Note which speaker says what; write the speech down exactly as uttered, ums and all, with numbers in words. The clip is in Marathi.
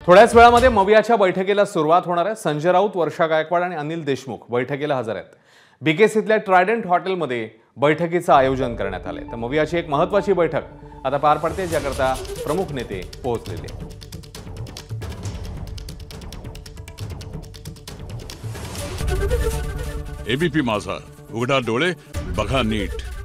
Speaker 1: थोड्याच वेळामध्ये मवियाच्या बैठकीला सुरुवात होणार आहे। संजय राऊत, वर्षा गायकवाड आणि अनिल देशमुख बैठकीला हजर आहेत। बीकेसीतल्या ट्रायडंट हॉटेलमध्ये बैठकीचं आयोजन करण्यात आलंय। तर मवियाची एक महत्त्वाची बैठक आता पार पडते, ज्याकरता प्रमुख नेते पोहोचलेले आहेत।
Speaker 2: एबीपी माझा, उघडा डोळे बघा नीट।